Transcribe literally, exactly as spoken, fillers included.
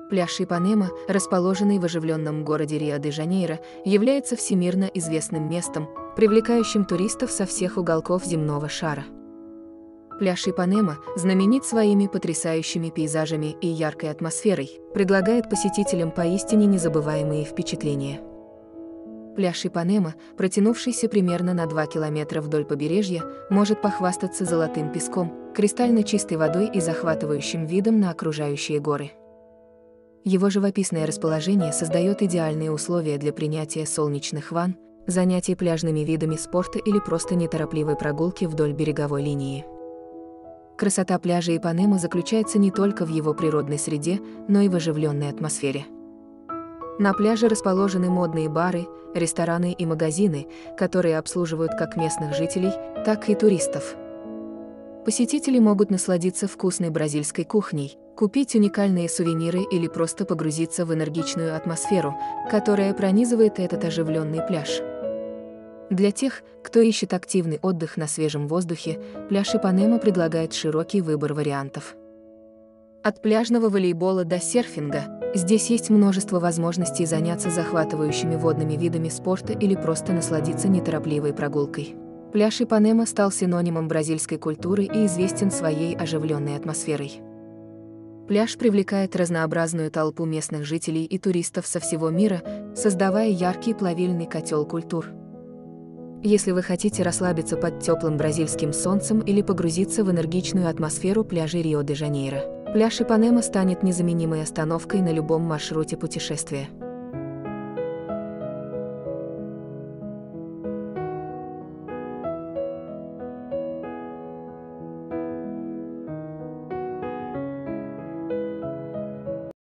Пляж Ипанема, расположенный в оживленном городе Рио-де-Жанейро, является всемирно известным местом, привлекающим туристов со всех уголков земного шара. Пляж Ипанема знаменит своими потрясающими пейзажами и яркой атмосферой, предлагает посетителям поистине незабываемые впечатления. Пляж Ипанема, протянувшийся примерно на два километра вдоль побережья, может похвастаться золотым песком, кристально чистой водой и захватывающим видом на окружающие горы. Его живописное расположение создает идеальные условия для принятия солнечных ванн, занятий пляжными видами спорта или просто неторопливой прогулки вдоль береговой линии. Красота пляжа Ипанема заключается не только в его природной среде, но и в оживленной атмосфере. На пляже расположены модные бары, рестораны и магазины, которые обслуживают как местных жителей, так и туристов. Посетители могут насладиться вкусной бразильской кухней, купить уникальные сувениры или просто погрузиться в энергичную атмосферу, которая пронизывает этот оживленный пляж. Для тех, кто ищет активный отдых на свежем воздухе, пляж Ипанема предлагает широкий выбор вариантов. От пляжного волейбола до серфинга, здесь есть множество возможностей заняться захватывающими водными видами спорта или просто насладиться неторопливой прогулкой. Пляж Ипанема стал синонимом бразильской культуры и известен своей оживленной атмосферой. Пляж привлекает разнообразную толпу местных жителей и туристов со всего мира, создавая яркий плавильный котел культур. Если вы хотите расслабиться под теплым бразильским солнцем или погрузиться в энергичную атмосферу пляжей Рио-де-Жанейро, пляж Ипанема станет незаменимой остановкой на любом маршруте путешествия.